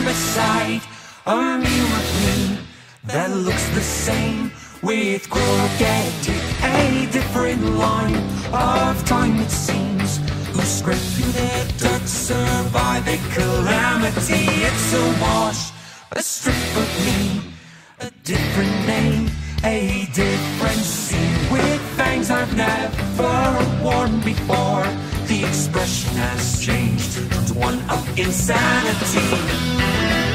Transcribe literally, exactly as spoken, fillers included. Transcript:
beside a mirror of me that looks the same, with crooked, a different line of time it seems. Who scraped through the dirt, survive a calamity. It's a wash, a strip of me, a different name, a different scene, with fangs I've never worn before. The expression has changed to one of insanity.